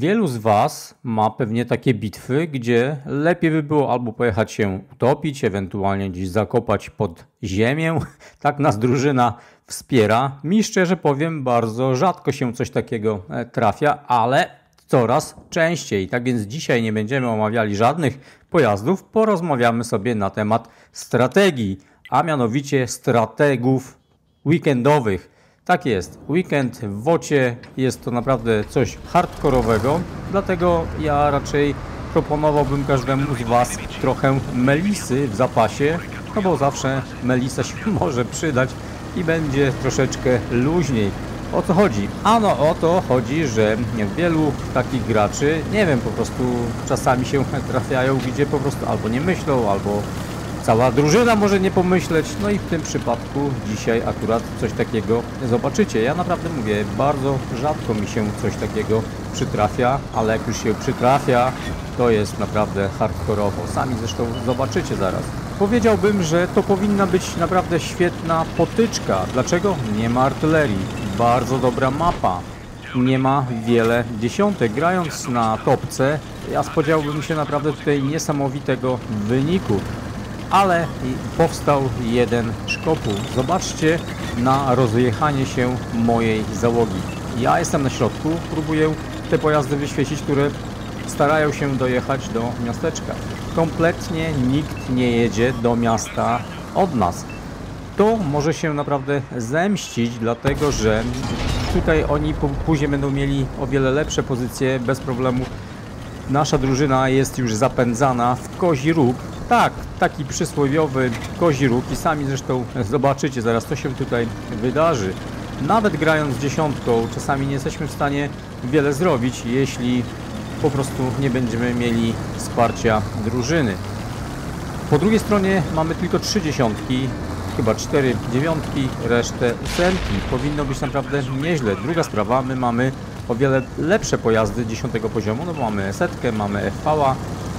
Wielu z Was ma pewnie takie bitwy, gdzie lepiej by było albo pojechać się utopić, ewentualnie gdzieś zakopać pod ziemię. Tak nas drużyna wspiera. Mi szczerze powiem, bardzo rzadko się coś takiego trafia, ale coraz częściej. Tak więc dzisiaj nie będziemy omawiali żadnych pojazdów, porozmawiamy sobie na temat strategii, a mianowicie strategów weekendowych. Tak jest, weekend w WOT-ie jest to naprawdę coś hardkorowego, dlatego ja raczej proponowałbym każdemu z Was trochę melisy w zapasie, no bo zawsze melisa się może przydać i będzie troszeczkę luźniej. O co chodzi? Ano o to chodzi, że wielu takich graczy, nie wiem, po prostu czasami się trafiają, gdzie po prostu albo nie myślą, albo cała drużyna może nie pomyśleć, no i w tym przypadku dzisiaj akurat coś takiego zobaczycie. Ja naprawdę mówię, bardzo rzadko mi się coś takiego przytrafia, ale jak już się przytrafia, to jest naprawdę hardkorowo. Sami zresztą zobaczycie zaraz. Powiedziałbym, że to powinna być naprawdę świetna potyczka. Dlaczego? Nie ma artylerii. Bardzo dobra mapa. Nie ma wiele dziesiątek. Grając na topce, ja spodziewałbym się naprawdę tutaj niesamowitego wyniku. Ale powstał jeden szkopuł. Zobaczcie na rozjechanie się mojej załogi. Ja jestem na środku, próbuję te pojazdy wyświecić, które starają się dojechać do miasteczka. Kompletnie nikt nie jedzie do miasta od nas. To może się naprawdę zemścić, dlatego że tutaj oni później będą mieli o wiele lepsze pozycje, bez problemu. Nasza drużyna jest już zapędzana w kozi róg. Tak, taki przysłowiowy kozi róg i sami zresztą zobaczycie zaraz, co się tutaj wydarzy. Nawet grając dziesiątką, czasami nie jesteśmy w stanie wiele zrobić, jeśli po prostu nie będziemy mieli wsparcia drużyny. Po drugiej stronie mamy tylko 3 dziesiątki, chyba 4 dziewiątki, resztę 8. Powinno być naprawdę nieźle. Druga sprawa, my mamy o wiele lepsze pojazdy 10 poziomu, no bo mamy setkę, mamy FV-a,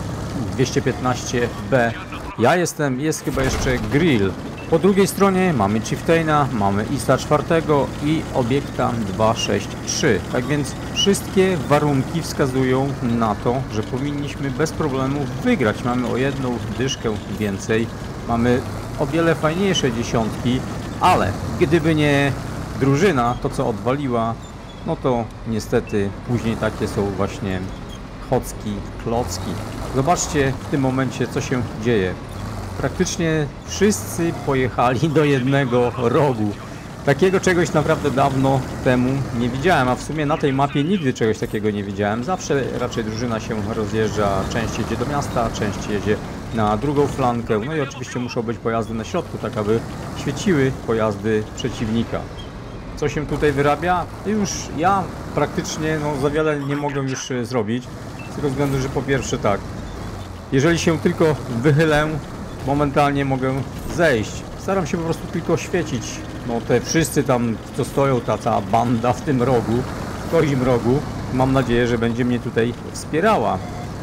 215B. Jest chyba jeszcze Grill. Po drugiej stronie mamy Chieftaina, mamy ISA 4 i obiekta 263. Tak więc wszystkie warunki wskazują na to, że powinniśmy bez problemu wygrać. Mamy o jedną dyszkę więcej, mamy o wiele fajniejsze dziesiątki, ale gdyby nie drużyna, to co odwaliła, no to niestety później takie są właśnie chocki, klocki. Zobaczcie w tym momencie, co się dzieje. Praktycznie wszyscy pojechali do jednego rogu. Takiego czegoś naprawdę dawno temu nie widziałem, a w sumie na tej mapie nigdy czegoś takiego nie widziałem. Zawsze raczej drużyna się rozjeżdża, część jedzie do miasta, część jedzie na drugą flankę. No i oczywiście muszą być pojazdy na środku, tak aby świeciły pojazdy przeciwnika. Co się tutaj wyrabia? Już ja praktycznie za wiele nie mogę już zrobić. Z tego względu, że po pierwsze tak, jeżeli się tylko wychylę, momentalnie mogę zejść. Staram się po prostu tylko świecić. No te wszyscy tam, co stoją, ta cała banda w tym rogu, w kozim rogu. Mam nadzieję, że będzie mnie tutaj wspierała.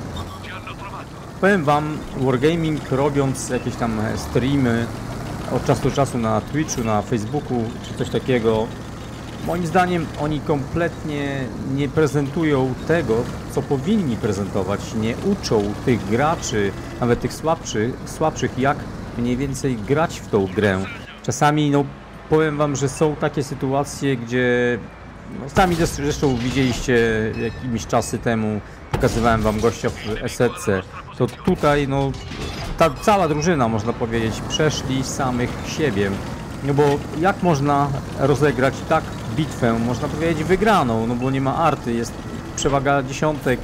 Powiem Wam, Wargaming, robiąc jakieś tam streamy od czasu do czasu na Twitchu, na Facebooku czy coś takiego, moim zdaniem oni kompletnie nie prezentują tego, co powinni prezentować. Nie uczą tych graczy, nawet tych słabszych, jak mniej więcej grać w tą grę. Czasami, powiem Wam, że są takie sytuacje, gdzie sami zresztą widzieliście jakimiś czasy temu, pokazywałem Wam gościa w Esetce, to tutaj ta cała drużyna, można powiedzieć, przeszli samych siebie. No bo jak można rozegrać tak bitwę, można powiedzieć wygraną, bo nie ma arty, jest przewaga dziesiątek.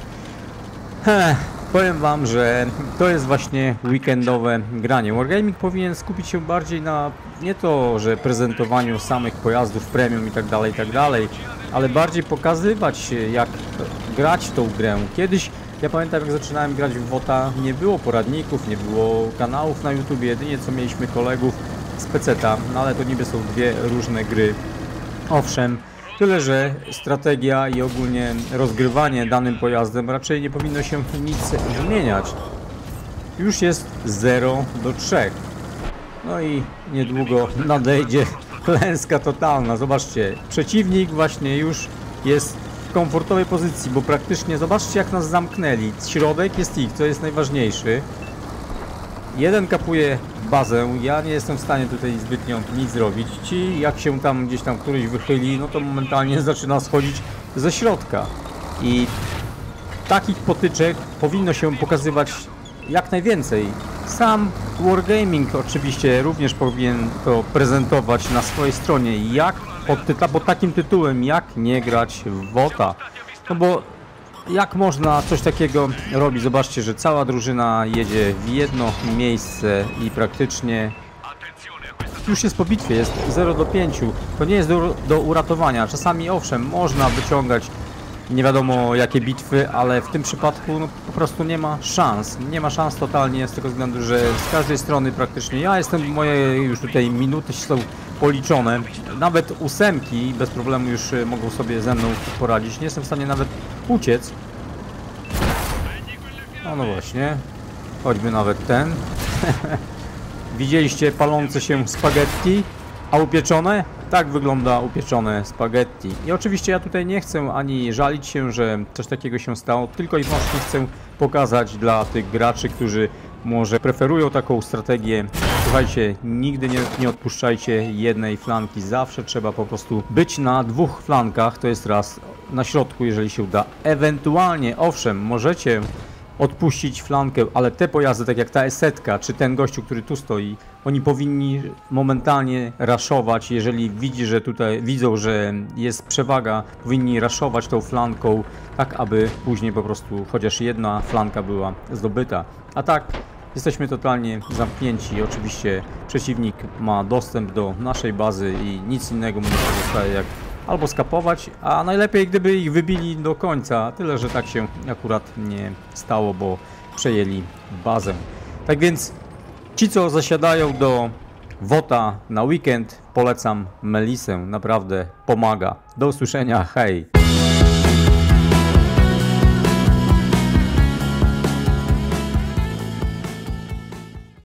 Powiem Wam, że to jest właśnie weekendowe granie. Wargaming powinien skupić się bardziej na nie to, że prezentowaniu samych pojazdów premium i tak dalej, ale bardziej pokazywać, jak grać w tą grę. Kiedyś, ja pamiętam, jak zaczynałem grać w WOT-a, nie było poradników, nie było kanałów na YouTube, jedynie co mieliśmy kolegów z peceta, ale to niby są dwie różne gry. Owszem, tyle że strategia i ogólnie rozgrywanie danym pojazdem raczej nie powinno się nic zmieniać. Już jest 0-3. No i niedługo nadejdzie klęska totalna. Zobaczcie, przeciwnik właśnie już jest w komfortowej pozycji, bo praktycznie zobaczcie jak nas zamknęli. Środek jest ich, to jest najważniejszy. Jeden kapuje bazę, ja nie jestem w stanie tutaj zbytnio nic zrobić. Ci jak się tam gdzieś tam któryś wychyli, no to momentalnie zaczyna schodzić ze środka. I takich potyczek powinno się pokazywać jak najwięcej. Sam Wargaming oczywiście również powinien to prezentować na swojej stronie, jak pod takim tytułem, jak nie grać w WOTA. No bo jak można coś takiego robić? Zobaczcie, że cała drużyna jedzie w jedno miejsce i praktycznie już jest po bitwie, jest 0-5. To nie jest do uratowania. Czasami owszem, można wyciągać nie wiadomo jakie bitwy, ale w tym przypadku no, po prostu nie ma szans. Nie ma szans totalnie z tego względu, że z każdej strony praktycznie moje już tutaj minuty są policzone. Nawet 8 bez problemu już mogą sobie ze mną poradzić. Nie jestem w stanie nawet uciec. No właśnie. Choćby nawet ten. Widzieliście palące się spaghetti? A upieczone? Tak wygląda upieczone spaghetti. I oczywiście ja tutaj nie chcę ani żalić się, że coś takiego się stało, tylko i wyłącznie chcę pokazać dla tych graczy, którzy może preferują taką strategię. Słuchajcie, nigdy nie odpuszczajcie jednej flanki. Zawsze trzeba po prostu być na dwóch flankach, to jest raz na środku, jeżeli się uda. Ewentualnie, owszem, możecie odpuścić flankę, ale te pojazdy, tak jak ta S-setka, czy ten gościu, który tu stoi, oni powinni momentalnie raszować, jeżeli widzą, że jest przewaga, powinni raszować tą flanką, tak aby później po prostu chociaż jedna flanka była zdobyta. A tak jesteśmy totalnie zamknięci. Oczywiście przeciwnik ma dostęp do naszej bazy i nic innego mu nie pozostaje jak albo skapować, a najlepiej gdyby ich wybili do końca. Tyle, że tak się akurat nie stało, bo przejęli bazę. Tak więc ci, co zasiadają do WOTA na weekend, polecam Melisę. Naprawdę pomaga. Do usłyszenia, hej!